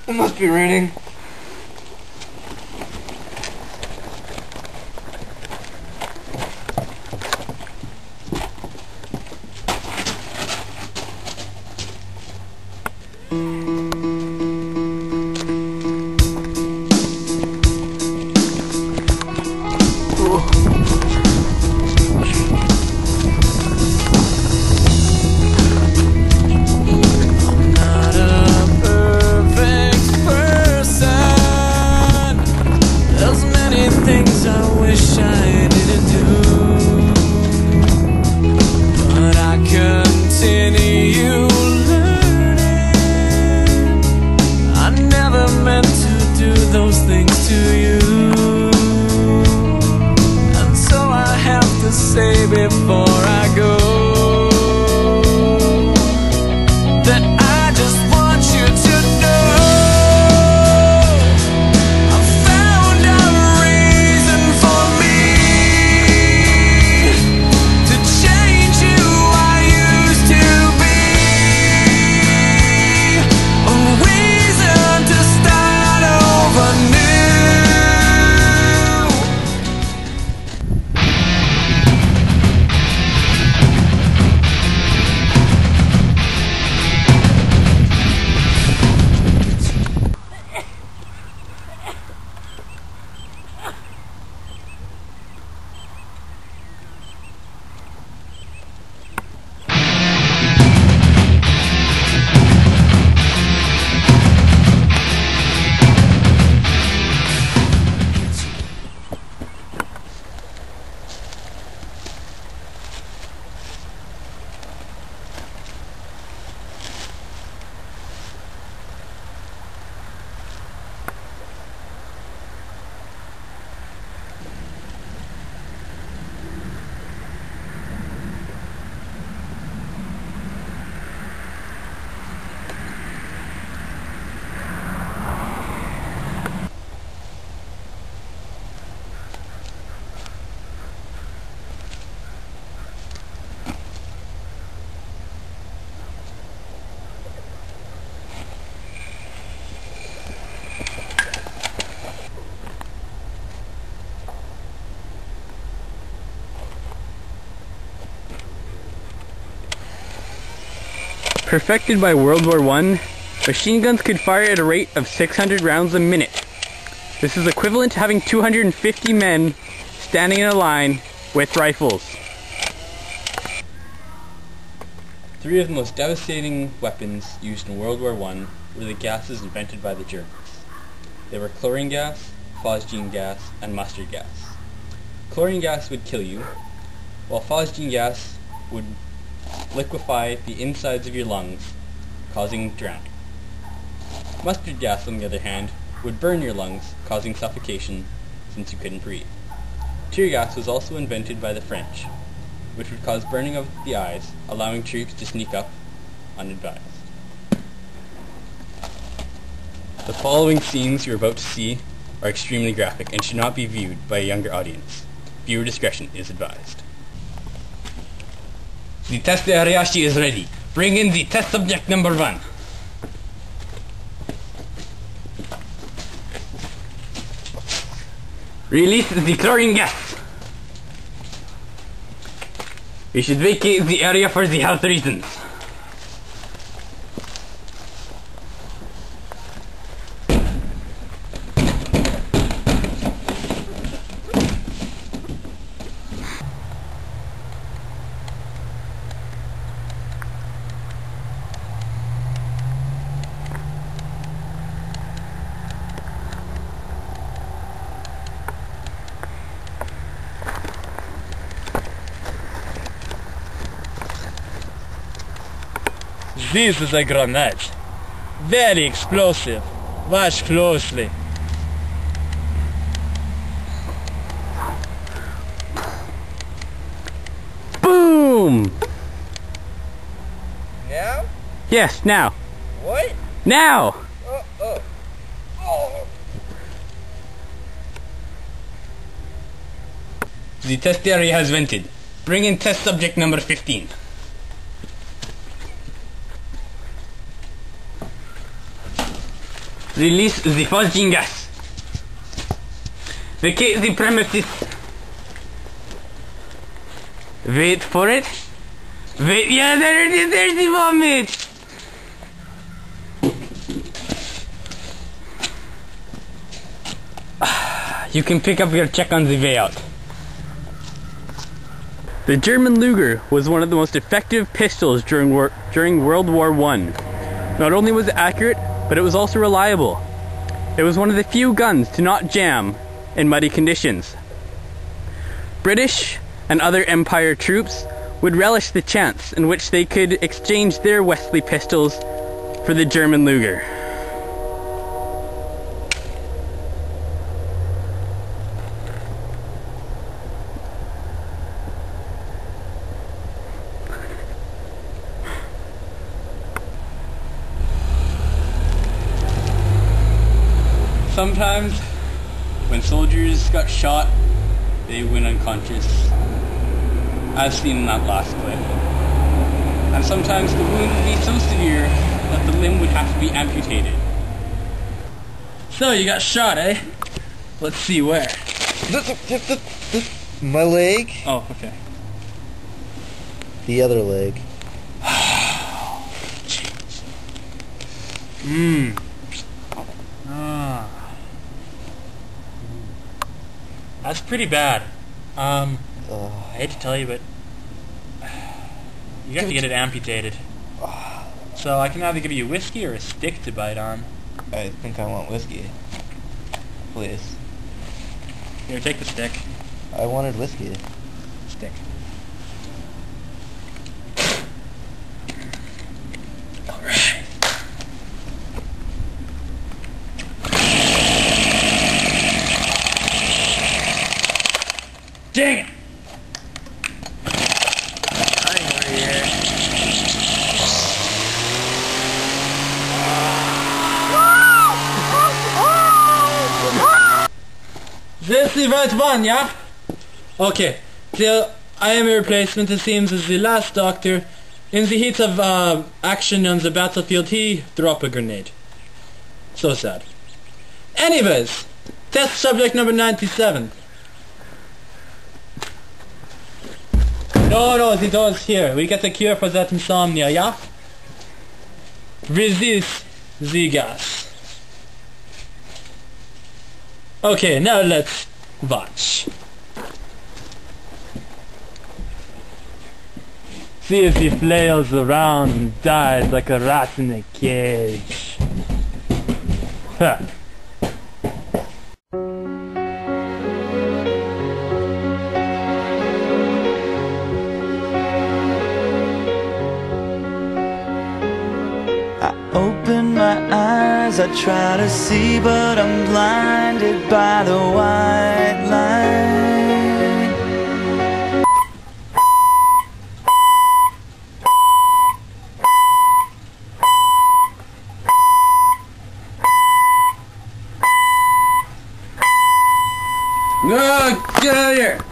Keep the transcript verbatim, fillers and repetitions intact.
It must be raining. Say before I go that I just want you to know I found a reason for me to change who I used to be, a reason to start over new. Perfected by World War One, machine guns could fire at a rate of six hundred rounds a minute. This is equivalent to having two hundred fifty men standing in a line with rifles. Three of the most devastating weapons used in World War One were the gases invented by the Germans. They were chlorine gas, phosgene gas, and mustard gas. Chlorine gas would kill you, while phosgene gas would liquefy the insides of your lungs, causing drowning. Mustard gas, on the other hand, would burn your lungs, causing suffocation, since you couldn't breathe. Tear gas was also invented by the French, which would cause burning of the eyes, allowing troops to sneak up unadvised. The following scenes you're about to see are extremely graphic and should not be viewed by a younger audience. Viewer discretion is advised. The test area is ready. Bring in the test subject number one. Release the chlorine gas. We should vacate the area for the health reasons. This is a grenade. Very explosive. Watch closely. Boom! Now? Yes, now. What? Now! Oh, oh. Oh. The test area has vented. Bring in test subject number fifteen. Release the phosgene gas. Vacate the premises. Wait for it. Wait, yeah, there it is, there's the vomit! You can pick up your check on the way out. The German Luger was one of the most effective pistols during, war during World War One. Not only was it accurate, but it was also reliable. It was one of the few guns to not jam in muddy conditions. British and other Empire troops would relish the chance in which they could exchange their Wesley pistols for the German Luger. Sometimes, when soldiers got shot, they went unconscious, as seen in that last clip. And sometimes the wound would be so severe that the limb would have to be amputated. So, you got shot, eh? Let's see where. My leg. Oh, okay. The other leg. Jeez. Mmm. Ah. That's pretty bad. Um, Uh, I hate to tell you, but you have to get it amputated. So I can either give you whiskey or a stick to bite on. I think I want whiskey. Please. Here, take the stick. I wanted whiskey. Stick. Alright. Dang it! This is the right one, yeah? Okay, so I am a replacement. It seems as the last doctor. In the heat of uh, action on the battlefield, he dropped a grenade. So sad. Anyways, test subject number ninety-seven. No, no, the door's here. We get the cure for that insomnia, yeah? Resist the gas. Okay, now let's watch. See if he flails around and dies like a rat in a cage. Huh. Open my eyes, I try to see, but I'm blinded by the white light. No, get out of here!